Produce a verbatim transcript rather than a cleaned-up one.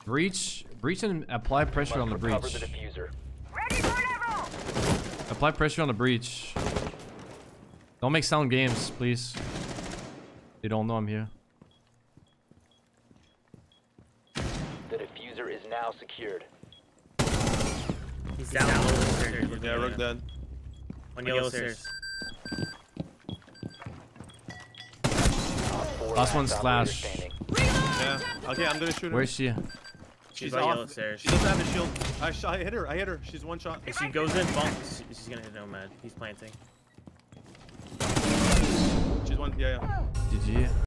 Breach, breach, and apply pressure on the breach. The diffuser. Ready for level. Apply pressure on the breach. Don't make sound games, please. They don't know I'm here. The diffuser is now secured. He's down low the stairs. Yeah, Rook dead. On yellow stairs. Last one slash. Yeah. Okay, I'm gonna shoot her. Where's she? She's, She's on off. yellow stairs. She doesn't have a shield. I, sh I hit her. I hit her. She's one shot. If she goes in, bump. She's gonna hit Nomad. He's planting. She's one. Yeah, yeah. G G.